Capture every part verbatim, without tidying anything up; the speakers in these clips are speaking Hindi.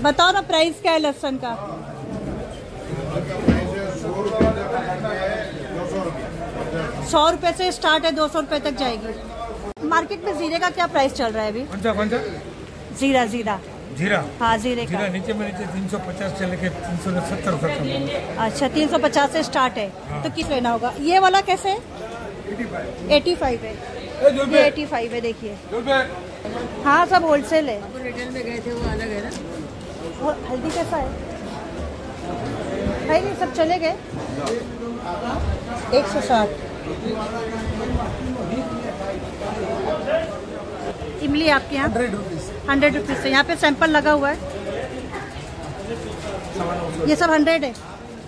बताओ ना प्राइस क्या है लहसुन का? सौ रुपए से स्टार्ट है, दो सौ रुपए तक जाएगी। मार्केट में जीरे का क्या प्राइस चल रहा है अभी? कौन सा कौन सा? जीरा जीरा जीरा हाँ जीरे का जीरा नीचे में नीचे तीन सौ पचास से लेके तीन सौ सत्तर तक। अच्छा तीन सौ पचास से स्टार्ट है। हाँ। तो किस लेना होगा? ये वाला कैसे है? एटी फाइव है, ये एटी फाइव है। देखिए हाँ सब होलसेल है। रिटेल में गए थे वो अलग है ना। वो हल्दी कैसा है भाई? ये सब चले गए एक सौ साठ। इमली आपके यहाँ हंड्रेड रुपीज हंड्रेड रुपीज से। यहाँ पे सैंपल लगा हुआ है, ये सब हंड्रेड है।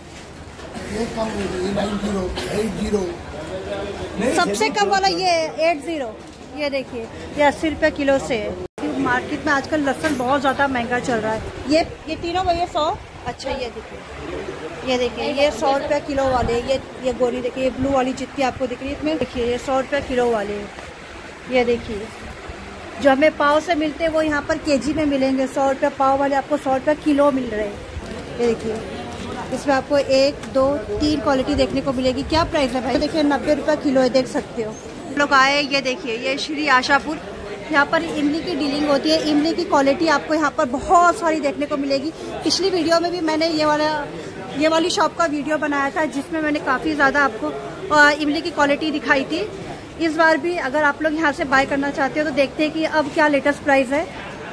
सबसे कम वाला ये एट जीरो, ये देखिए ये अस्सी रुपये किलो से है। मार्केट में आजकल लहसुन बहुत ज़्यादा महंगा चल रहा है। ये ये तीनों भैया सौ। अच्छा ये देखिए, ये देखिए ये सौ रुपये किलो वाले। ये ये गोली देखिए, ये ब्लू वाली जितनी आपको दिख रही है इसमें देखिए ये सौ रुपये किलो वाले। ये देखिए जो हमें पाव से मिलते हैं वो यहाँ पर केजी में मिलेंगे। सौ रुपये पाव वाले आपको सौ रुपये किलो मिल रहे हैं। ये देखिए इसमें आपको एक दो तीन क्वालिटी देखने को मिलेगी। क्या प्राइस है भाई? देखिए नब्बे रुपये किलो है, देख सकते हो। लोग आए, ये देखिए ये श्री आशापुर, यहाँ पर इमली की डीलिंग होती है। इमली की क्वालिटी आपको यहाँ पर बहुत सारी देखने को मिलेगी। पिछली वीडियो में भी मैंने ये वाला ये वाली शॉप का वीडियो बनाया था जिसमें मैंने काफ़ी ज़्यादा आपको इमली की क्वालिटी दिखाई थी। इस बार भी अगर आप लोग यहाँ से बाय करना चाहते हो तो देखते हैं कि अब क्या लेटेस्ट प्राइस है।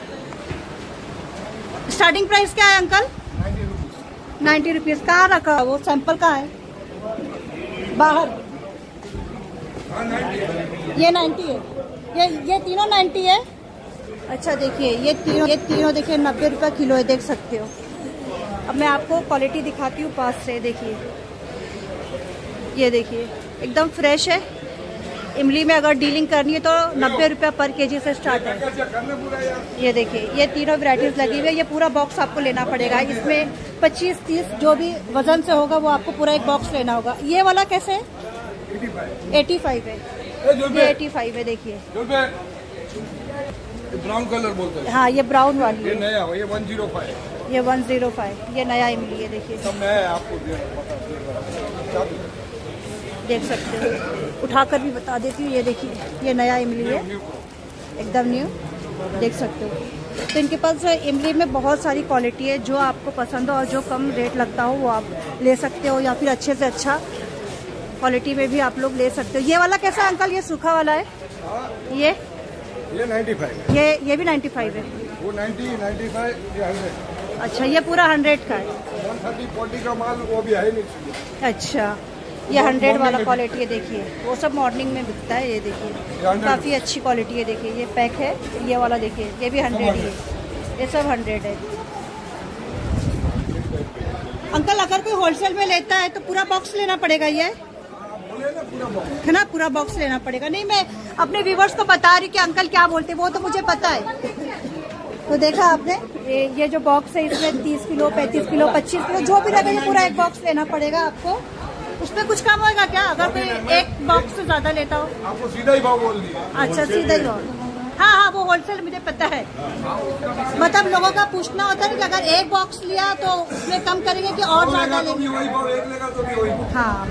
स्टार्टिंग प्राइस क्या है अंकल? Ninety rupees. कहाँ रखा वो सैंपल? कहाँ है? बाहर। ये नाइन्टी है, ये ये तीनों नाइन्टी है। अच्छा देखिए ये तीनों ये तीनों देखिए नब्बे रुपये किलो है, देख सकते हो। अब मैं आपको क्वालिटी दिखाती हूँ पास से। देखिए ये देखिए एकदम फ्रेश है। इमली में अगर डीलिंग करनी है तो नब्बे रुपये पर केजी से स्टार्ट है। ये देखिए ये तीनों वैरायटीज लगी हुई है। ये पूरा बॉक्स आपको लेना पड़ेगा। इसमें पच्चीस तीस जो भी वजन से होगा वो आपको पूरा एक बॉक्स लेना होगा। ये वाला कैसे है? एटी फाइव है, ये एटी फाइव है। देखिए ब्राउन कलर बोलते हैं। हाँ ये ब्राउन वाली ये नया ये वन जीरो फाइव ये वन जीरो फाइव ये नया इमली है। देखिए सब नया है, आपको देख सकते हो। उठाकर भी बता देती हूँ। ये देखिए ये नया इमली है, एकदम न्यू, देख सकते हो। तो इनके पास इमली में बहुत सारी क्वालिटी है। जो आपको पसंद हो और जो कम रेट लगता हो वो आप ले सकते हो, या फिर अच्छे से अच्छा क्वालिटी में भी आप लोग ले सकते हो। ये वाला कैसा है अंकल? ये सूखा वाला है। ये ये नाइन्टी फाइव ये ये भी नाइन्टी फाइव है। वो नाइन्टी नाइन्टी फाइव ये हंड्रेड। अच्छा ये पूरा हंड्रेड का है। वन थर्टी फोर्टी का माल वो भी है नहीं। अच्छा ये हंड्रेड वाला क्वालिटी है। देखिए वो सब मॉर्निंग में बिकता है। ये देखिए काफ़ी अच्छी क्वालिटी है। देखिए ये पैक है। ये वाला देखिए ये भी हंड्रेड ही है। ये सब हंड्रेड है। अंकल अगर कोई होलसेल में लेता है तो पूरा बॉक्स लेना पड़ेगा ये है ना? पूरा बॉक्स लेना पड़ेगा। नहीं मैं अपने व्यूवर्स को बता रही कि अंकल क्या बोलते हैं वो तो मुझे पता है। तो देखा आपने ये ये जो बॉक्स है इसमें तीस किलो पैंतीस किलो पच्चीस किलो जो भी लगे पूरा एक बॉक्स लेना पड़ेगा आपको। उसमें कुछ कम होगा क्या अगर कोई एक बॉक्स से ज्यादा लेता हो? आपको सीधा ही भाव बोल दिया। अच्छा सीधा ही भाव। हाँ हाँ वो होलसेल मुझे पता है। मतलब लोगों का पूछना होता है कि अगर एक बॉक्स लिया तो उसमें कम करेंगे कि और ज्यादा लेंगे? हाँ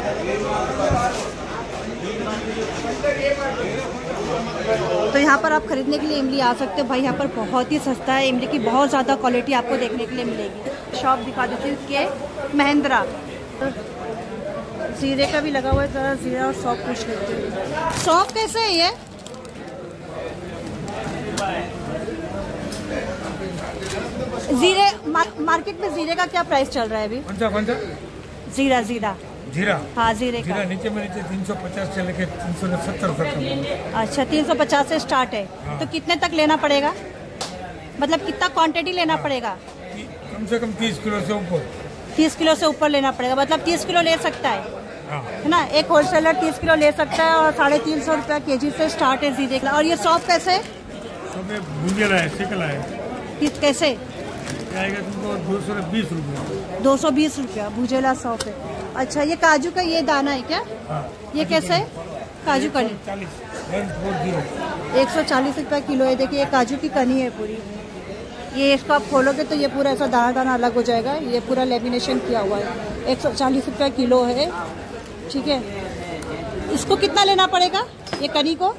तो यहाँ पर आप खरीदने के लिए इमली आ सकते हो भाई। यहाँ पर बहुत ही सस्ता है। इमली की बहुत ज़्यादा क्वालिटी आपको देखने के लिए मिलेगी। शॉप दिखा देती हूँ के महिंद्रा। जीरे का भी लगा हुआ है, ज़रा जीरा और सौंफ पूछ लेते हैं। सौंफ कैसे है ये? जीरे मार, मार्केट में जीरे का क्या प्राइस चल रहा है अभी? कौन सा कौन सा? जीरा जीरा जीरा हाँ जीरे का जीरा नीचे में नीचे तीन सौ पचास से लेके तीन सौ सत्तर तक। अच्छा तीन सौ पचास से स्टार्ट है। हाँ। तो कितने तक लेना पड़ेगा? मतलब कितना क्वांटिटी लेना पड़ेगा? कम से कम तीस किलो से ऊपर। तीस किलो से ऊपर लेना पड़ेगा। मतलब तीस किलो ले सकता है है ना? एक होलसेलर तीस किलो ले सकता है और साढ़े तीन सौ रुपया के जी से स्टार्ट है जीरे का। और ये सौंफ कैसे? भुजेला है, सिकला है। किस कैसे आएगा तुमको? दो सौ बीस रुपया। दो सौ बीस रुपया भुजेला सौंफ है। अच्छा ये काजू का ये दाना है क्या? हाँ। ये कैसे है काजू कनी? एक सौ चालीस रुपया किलो है। देखिए ये काजू की कनी है पूरी। ये इसको आप खोलोगे तो ये पूरा ऐसा दाना दाना अलग हो जाएगा। ये पूरा लेमिनेशन किया हुआ है। एक सौ चालीस रुपये किलो है, ठीक है। इसको कितना लेना पड़ेगा ये कनी को?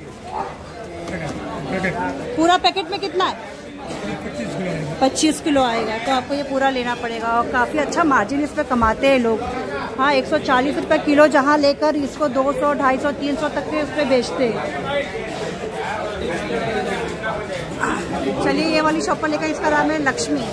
पूरा पैकेट में कितना है? पच्चीस किलो आएगा। तो आपको ये पूरा लेना पड़ेगा और काफ़ी अच्छा मार्जिन इस पर कमाते हैं लोग। हाँ, एक सौ चालीस रुपये किलो जहाँ लेकर इसको दो सौ, ढाई सौ, तीन सौ तक के उस पर बेचते हैं। चलिए ये वाली शॉप पर लेकर, इसका नाम है लक्ष्मी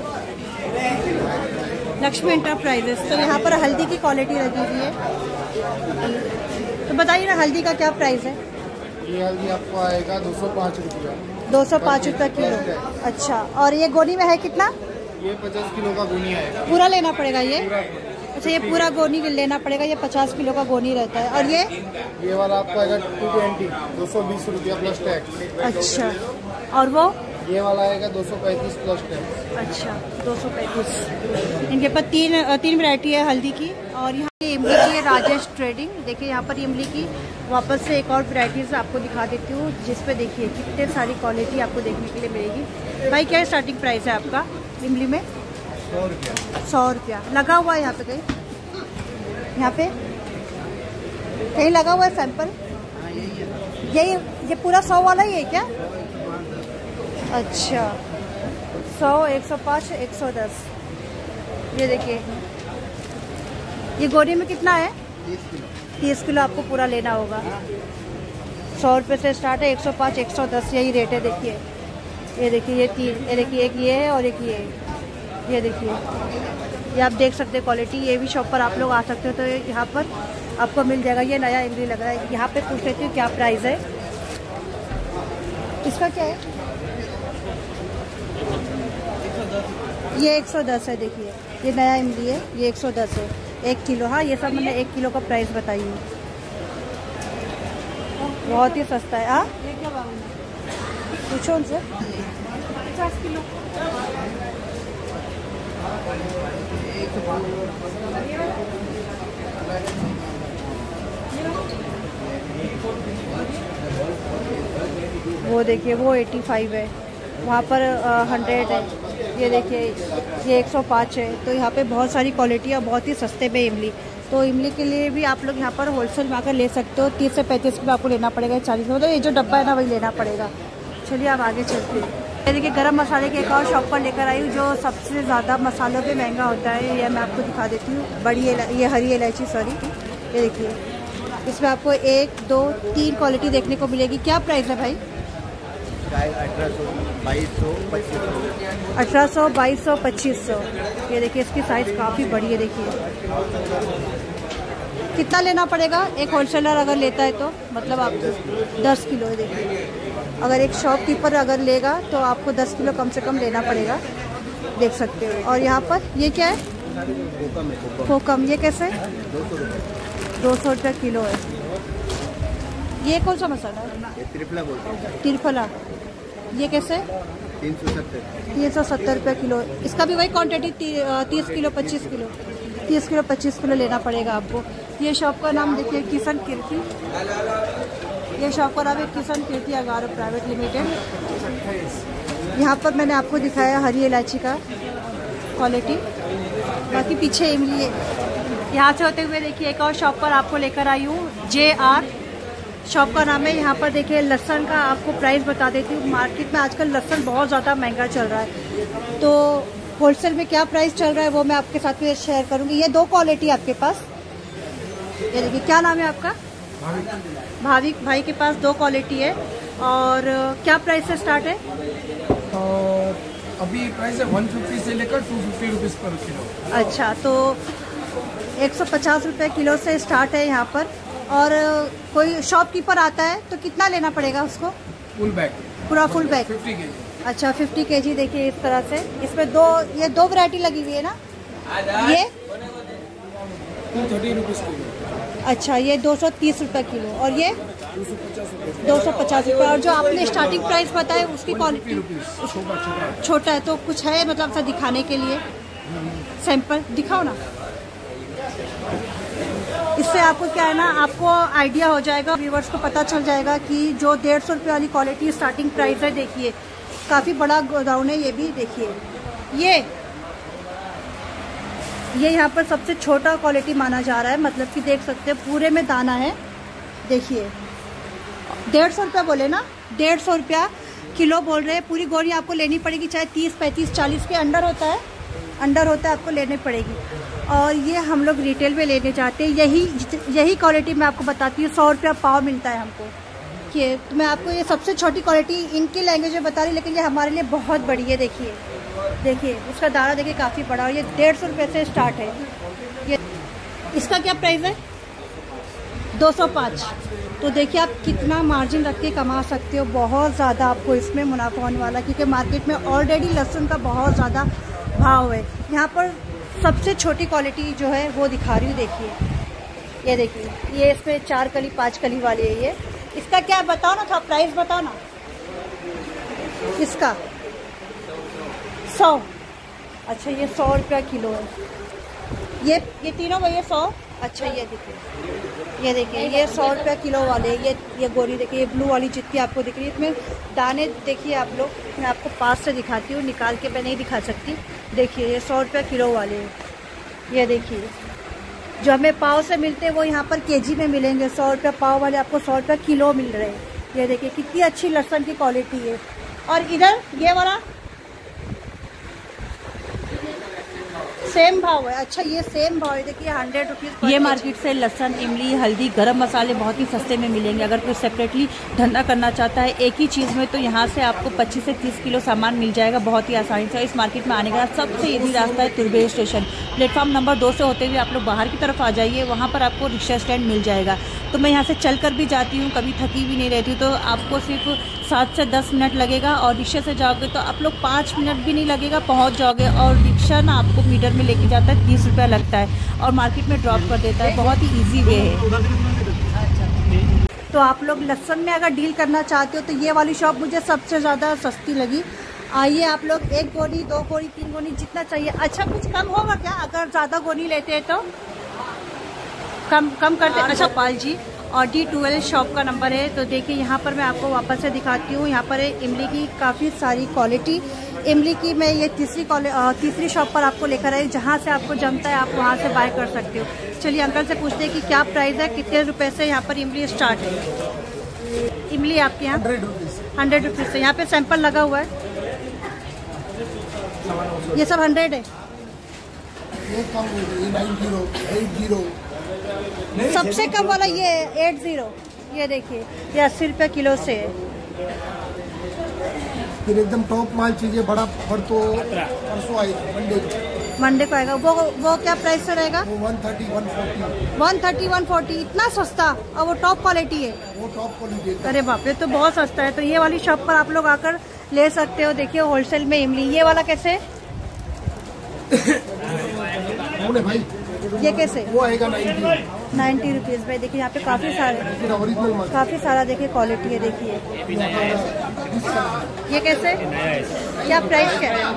लक्ष्मी इंटरप्राइजेस। तो यहाँ पर हल्दी की क्वालिटी लगी हुई है। तो बताइए ना हल्दी का क्या प्राइस है? ये हल्दी आपको आएगा दो सौ पाँच रुपया। दो सौ पाँच रुपये किलो। अच्छा, और ये गोनी में है कितना? ये पचास किलो का गोनी आएगा। पूरा लेना पड़ेगा ये? अच्छा, ये पूरा गोनी लेना पड़ेगा। ये पचास किलो का गोनी रहता है। और ये ये वाला आपको आएगा टू ट्वेंटी, दो सौ बीस रुपया प्लस टैक्स। अच्छा, और वो ये वाला आएगा दो सौ पैंतीस प्लस टैक्स। अच्छा, दो सौ पैंतीस। इनके पास तीन तीन वैरायटी है हल्दी की। और यहाँ पे इमली की है राजेश ट्रेडिंग। देखिए यहाँ पर इमली की वापस से एक और वैरायटीज आपको दिखा देती हूँ, जिस पे देखिए कितने सारी क्वालिटी आपको देखने के लिए मिलेगी। भाई क्या स्टार्टिंग प्राइस है आपका इमली में? सौ रुपया। सौ रुपया लगा हुआ है यहाँ पे? कहीं यहाँ पे कहीं लगा हुआ है सैंपल? यही ये पूरा सौ वाला ही है क्या? अच्छा, सौ, एक सौ पाँच, एक सौ दस। ये देखिए ये गोनी में कितना है? तीस किलो। तीस किलो आपको पूरा लेना होगा। सौ रुपये से स्टार्ट है, एक सौ पाँच, एक सौ दस यही रेट है। देखिए ये देखिए ये तीन, ये देखिए एक ये है और एक ये ये देखिए, ये आप देख सकते हैं क्वालिटी। ये भी शॉप पर आप लोग आ सकते हो, तो यहाँ पर आपको मिल जाएगा। ये नया इमली लग रहा है। यहाँ पे पूछ लेती हूँ क्या प्राइस है इसका? क्या है ये? एक सौ दस है। देखिए ये नया इमली है, ये एक सौ दस है एक किलो। हाँ, ये सब मैंने एक किलो का प्राइस बताइए। बहुत ही सस्ता है। हाँ, पूछो उनसे। पचास किलो वो देखिए वो पचासी है, वहाँ पर हंड्रेड है। ये देखिए ये एक सौ पाँच है। तो यहाँ पे बहुत सारी क्वालिटी है, बहुत ही सस्ते में इमली। तो इमली के लिए भी आप लोग यहाँ पर होलसेल में आकर ले सकते हो। तीस से पैंतीस किलो आपको लेना पड़ेगा, चालीस में। तो ये जो डब्बा है ना वही लेना पड़ेगा। चलिए आप आगे चलते हैं। ये देखिए गरम मसाले के एक और शॉप पर लेकर आई हूँ, जो सबसे ज़्यादा मसालों पे महंगा होता है। ये मैं आपको दिखा देती हूँ। बड़ी ये हरी इलायची, सॉरी। ये देखिए इसमें आपको एक, दो, तीन क्वालिटी देखने को मिलेगी। क्या प्राइस है भाई? अठारह सौ, बाईस सौ, पच्चीस सौ। अठारह सौ, बाईस सौ, पच्चीस सौ। ये देखिए इसकी साइज़ काफ़ी बड़ी है। देखिए कितना लेना पड़ेगा एक होलसेलर अगर लेता है तो? मतलब आपको दस किलो है। देखिए अगर एक शॉपकीपर अगर लेगा तो आपको दस किलो कम से कम लेना पड़ेगा, देख सकते हो। और यहाँ पर ये क्या है? कोकम। ये कैसे? दो सौ रुपये किलो है। ये कौन सा मसाला है? ये त्रिफला बोलते हैं। त्रिफला। ये कैसे? तीन सौ सत्तर। तीन सौ सत्तर रुपये किलो। इसका भी वही क्वांटिटी तीस किलो, पच्चीस किलो, तीस किलो पच्चीस किलो लेना पड़ेगा आपको। ये शॉप का नाम देखिए किशन कीर्ति। ये शॉप का नाम है किशन कीर्ति अगारो प्राइवेट लिमिटेड। यहाँ पर मैंने आपको दिखाया हरी इलायची का क्वालिटी, बाकी पीछे इमली है। यहाँ से होते हुए देखिए एक और शॉप पर आपको लेकर आई हूँ, जे आर शॉप का नाम है। यहाँ पर देखिए लहसुन का आपको प्राइस बता देती हूँ। मार्केट में आजकल लहसुन बहुत ज़्यादा महंगा चल रहा है, तो होलसेल में क्या प्राइस चल रहा है वो मैं आपके साथ में शेयर करूँगी। ये दो क्वालिटी आपके पास, ये देखिए। क्या नाम है आपका? भाविक भाई के पास दो क्वालिटी है। और क्या प्राइस से स्टार्ट है? और अभी प्राइस है वन फिफ्टी से लेकर टू फिफ्टी रुपीज़ पर किलो। अच्छा, तो एक सौ पचास रुपये किलो से स्टार्ट है यहाँ पर। और कोई शॉपकीपर आता है तो कितना लेना पड़ेगा उसको? फुल बैग, पूरा full bag fifty K G. अच्छा, फिफ्टी के जी। देखिए इस तरह से इसमें दो, ये दो वैरायटी लगी हुई है ना। ये टू थर्टी रुपीज़ किलो। अच्छा, ये दो सौ तीस रुपये किलो। और ये दो सौ पचास रुपये। और जो आपने स्टार्टिंग प्राइस बताया उसकी क्वालिटी छोटा है, तो कुछ है मतलब सा दिखाने के लिए? सैंपल दिखाओ ना। इससे आपको क्या है ना, आपको आइडिया हो जाएगा, व्यूवर्स को पता चल जाएगा कि जो डेढ़ सौ रुपये वाली क्वालिटी स्टार्टिंग प्राइस है, देखिए काफ़ी बड़ा गोदाउन है ये भी। देखिए ये ये यहाँ पर सबसे छोटा क्वालिटी माना जा रहा है, मतलब कि देख सकते हैं पूरे में दाना है। देखिए डेढ़ सौ रुपया बोले ना, डेढ़ सौ रुपया किलो बोल रहे हैं। पूरी गोनी आपको लेनी पड़ेगी, चाहे तीस पैंतीस चालीस के अंडर होता है, अंडर होता है, आपको लेनी पड़ेगी। और ये हम लोग रिटेल में लेने चाहते हैं, यही यही क्वालिटी मैं आपको बताती हूँ। सौ रुपया पाव मिलता है हमको। कि तो मैं आपको ये सबसे छोटी क्वालिटी इनकी लैंग्वेज में बता रही, लेकिन ये हमारे लिए बहुत बड़ी है। देखिए देखिए उसका दाना देखिए काफ़ी बड़ा, और ये डेढ़ सौ रुपये से स्टार्ट है। ये इसका क्या प्राइस है? दो सौ पाँच। तो देखिए आप कितना मार्जिन रख के कमा सकते हो, बहुत ज़्यादा आपको इसमें मुनाफा होने वाला, क्योंकि मार्केट में ऑलरेडी लहसुन का बहुत ज़्यादा भाव है। यहाँ पर सबसे छोटी क्वालिटी जो है वो दिखा रही हूँ। देखिए ये देखिए, ये इसमें चार कली पाँच कली वाली है ये। इसका क्या बताओ ना, थोड़ा प्राइस बताओ ना इसका। सौ। अच्छा ये सौ रुपया किलो है। ये ये तीनों भैया सौ। अच्छा ये देखिए, ये देखिए ये सौ रुपया किलो वाले। ये ये गोरी देखिए, ये ब्लू वाली जितनी आपको दिख रही है, इसमें दाने देखिए आप लोग। मैं आपको पास से दिखाती हूँ, निकाल के मैं नहीं दिखा सकती। देखिए ये सौ रुपया किलो वाले। ये देखिए जो हमें पाव से मिलते हैं वो यहाँ पर केजी में मिलेंगे। सौ रुपया पाव वाले आपको सौ रुपया किलो मिल रहे हैं। ये देखिए कितनी अच्छी लहसुन की क्वालिटी है। और इधर ये वाला सेम भाव है। अच्छा ये सेम भाव है, देखिए हंड्रेड रुपीज़। ये मार्केट से लहसुन, इमली, हल्दी, गरम मसाले बहुत ही सस्ते में मिलेंगे। अगर कोई सेपरेटली धंधा करना चाहता है एक ही चीज़ में, तो यहाँ से आपको पच्चीस से तीस किलो सामान मिल जाएगा बहुत ही आसानी से। इस मार्केट में आने का सबसे ईजी रास्ता है तुर्बे स्टेशन। प्लेटफॉर्म नंबर दो से होते हुए आप लोग बाहर की तरफ आ जाइए, वहाँ पर आपको रिक्शा स्टैंड मिल जाएगा। तो मैं यहाँ से चल कर भी जाती हूँ, कभी थकी भी नहीं रहती हूँ। तो आपको सिर्फ सात से दस मिनट लगेगा, और रिक्शा से जाओगे तो आप लोग पाँच मिनट भी नहीं लगेगा, पहुँच जाओगे। और रिक्शा ना आपको मीटर में लेके जाता है, तीस रुपया लगता है, और मार्केट में ड्रॉप कर देता है। बहुत ही ईजी वे है। तो आप लोग लहसुन में अगर डील करना चाहते हो तो ये वाली शॉप मुझे सबसे ज़्यादा सस्ती लगी। आइए आप लोग, एक गोनी, दो गोनी, तीन गोनी, जितना चाहिए। अच्छा कुछ कम होगा क्या अगर ज़्यादा गोनी लेते हैं तो? कम कम करते हैं? अच्छा पाल जी, और डी ट्वेल्व शॉप का नंबर है। तो देखिए यहाँ पर मैं आपको वापस से दिखाती हूँ। यहाँ पर है इमली की काफ़ी सारी क्वालिटी। इमली की मैं ये तीसरी तीसरी शॉप पर आपको लेकर आई, जहाँ से आपको जमता है आप वहाँ से बाय कर सकते हो। चलिए अंकल से पूछते हैं कि क्या प्राइस है, कितने रुपए से यहाँ पर इमली स्टार्ट है। इमली आपके यहाँ हंड्रेड रुपीज़ से। यहाँ पे सैंपल लगा हुआ है, ये सब हंड्रेड है। सबसे कम वाला ये एट जीरो। ये देखिए ये अस्सी रुपये किलो से है। फिर एकदम टॉप माल चाहिए बड़ा, पर तो परसों आएगा, मंडे को मंडे को आएगा। वो वो क्या प्राइस से रहेगा? वो one thirty one forty one thirty one forty. इतना सस्ता, और वो टॉप क्वालिटी है। वो टॉप क्वालिटी। अरे बाप रे, तो बहुत सस्ता है। तो ये वाली शॉप पर आप लोग आकर ले सकते हो। देखिए होलसेल में इमली। ये वाला कैसे? भाई ये कैसे? वो आएगा नाइन्टी नाइन्टी रुपीज़ में। देखिए यहाँ पे काफ़ी सारे काफ़ी सारा देखिए क्वालिटी है। देखिए ये कैसे, क्या प्राइस क्या है?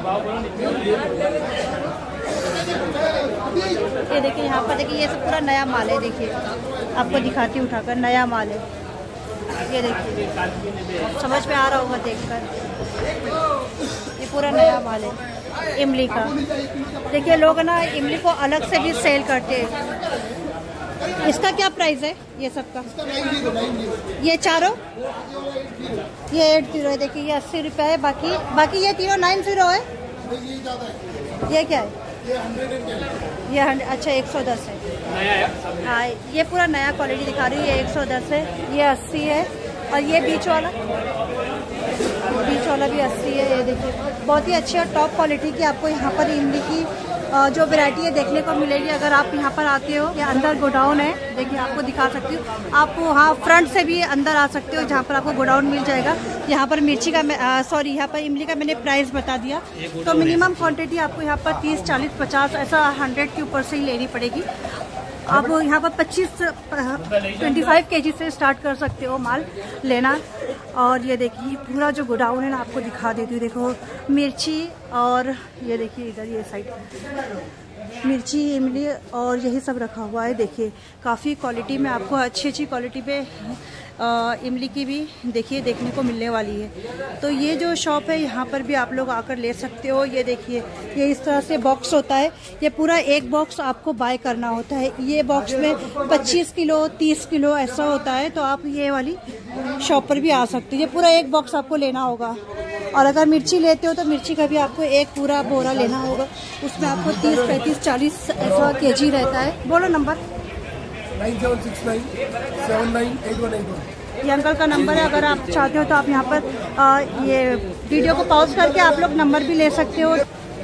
ये देखिए यहाँ पर देखिए ये सब पूरा नया माल है। देखिए आपको दिखाती हूँ उठाकर, नया माल है। ये देखिए समझ में आ रहा होगा देखकर, ये पूरा नया माल है इमली का। देखिए लोग ना इमली को अलग से भी सेल करते हैं। इसका क्या प्राइस है ये सब का? ये चारों ये एट जीरो है। देखिए ये अस्सी रुपये है, बाकी बाकी ये तीनों नाइन जीरो है। ये क्या है? ये हंड्रेड। अच्छा एक सौ दस है। हाँ ये पूरा नया क्वालिटी दिखा रही है। ये एक सौ दस है, ये अस्सी है, और ये बीच वाला बीच वाला भी अस्सी है। ये देखिए बहुत ही अच्छी और टॉप क्वालिटी की आपको यहाँ पर इमली की जो वैरायटी है देखने को मिलेगी। अगर आप यहाँ पर आते हो, ये अंदर गोडाउन है। देखिए आपको दिखा सकती हूँ, आप वहाँ फ्रंट से भी अंदर आ सकते हो, जहाँ पर आपको गोडाउन मिल जाएगा। यहाँ पर मिर्ची का सॉरी यहाँ पर इमली का मैंने प्राइस बता दिया। तो मिनिमम क्वांटिटी आपको यहाँ पर तीस चालीस पचास ऐसा हंड्रेड के ऊपर से ही लेनी पड़ेगी। आप यहाँ पर पच्चीस ट्वेंटी फाइव के जी से स्टार्ट कर सकते हो माल लेना। और ये देखिए पूरा जो गोडाउन है ना आपको दिखा देती हूँ। देखो मिर्ची, और ये देखिए इधर ये साइड मिर्ची, इमली और यही सब रखा हुआ है। देखिए काफ़ी क्वालिटी में आपको अच्छी अच्छी क्वालिटी पे इमली की भी देखिए देखने को मिलने वाली है। तो ये जो शॉप है यहाँ पर भी आप लोग आकर ले सकते हो। ये देखिए ये इस तरह से बॉक्स होता है, ये पूरा एक बॉक्स आपको बाय करना होता है। ये बॉक्स में पच्चीस किलो तीस किलो ऐसा होता है, तो आप ये वाली शॉप पर भी आ सकते हो। ये पूरा एक बॉक्स आपको लेना होगा। और अगर मिर्ची लेते हो तो मिर्ची का भी आपको एक पूरा बोरा लेना होगा, उसमें आपको तीस पैंतीस चालीस ऐसा केजी रहता है। बोलो number. Nine seven six nine seven nine eight one eight one. ये अंकल का नंबर है। अगर आप चाहते हो तो आप यहाँ पर आ, ये वीडियो को पॉज करके आप लोग नंबर भी ले सकते हो।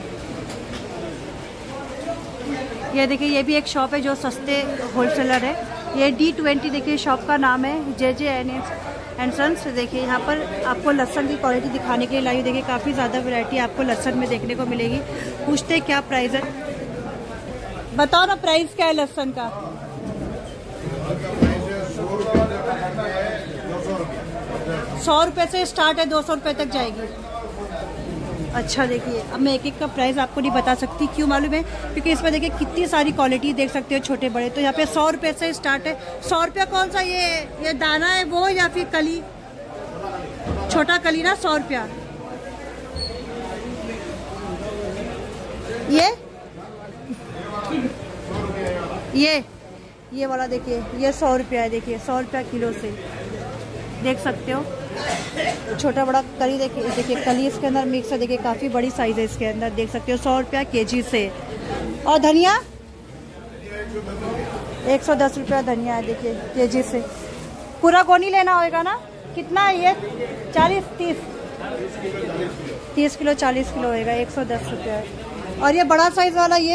ये देखिए ये भी एक शॉप है जो सस्ते होलसेलर है। ये डी ट्वेंटी देखिए शॉप का नाम है, J J N and Sons. देखिए यहाँ पर आपको लहसन की क्वालिटी दिखाने के लिए लाई। देखिए काफ़ी ज़्यादा वैरायटी आपको लहसन में देखने को मिलेगी। पूछते क्या प्राइस है, बताओ ना प्राइस क्या है लहसन का। सौ रुपये से स्टार्ट है, दो सौ रुपये तक जाएगी। अच्छा देखिए अब मैं एक एक का प्राइस आपको नहीं बता सकती, क्यों मालूम है, क्योंकि इसमें देखिए कितनी सारी क्वालिटी देख सकते हो छोटे बड़े। तो यहाँ पे सौ रुपये से स्टार्ट है। सौ रुपया कौन सा, ये ये दाना है वो या फिर कली, छोटा कली ना, सौ रुपया। ये ये ये वाला देखिए ये सौ रुपया है। देखिए सौ रुपया किलो से देख सकते हो। छोटा बड़ा कली देखिए, देखिए कली इसके अंदर मिक्स है। देखिए काफ़ी बड़ी साइज़ है इसके अंदर, देख सकते हो। सौ रुपया केजी से। और धनिया एक सौ दस रुपया धनिया है देखिए केजी से। पूरा गोनी लेना होगा ना, कितना है ये, चालीस तीस तीस किलो चालीस किलो होएगा, एक सौ दस रुपया है। और ये बड़ा साइज वाला ये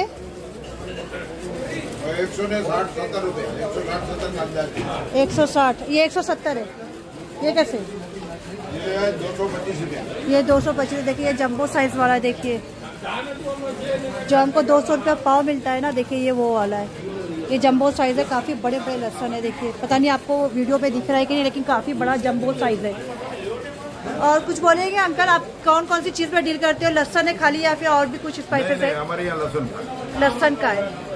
एक सौ साठ सत्तर रुपये, एक सौ साठ सत्तर एक सौ साठ, ये एक सौ सत्तर है। ये कैसे, ये दो सौ पच्चीस रुपये, ये दो सौ पच्चीस। देखिए ये जंबो साइज वाला है। देखिए जो हमको दो सौ रुपया पाव मिलता है ना, देखिए ये वो वाला है। ये जंबो साइज है, काफ़ी बड़े बड़े लहसन है। देखिए पता नहीं आपको वीडियो पे दिख रहा है कि नहीं, लेकिन काफ़ी बड़ा जंबो साइज है। और कुछ बोलेंगे अंकल, आप कौन कौन सी चीज़ पे डील करते हो, लहसन है खाली या फिर और भी कुछ स्पाइसेस है? हमारे यहाँ लहसुन लहसन का है।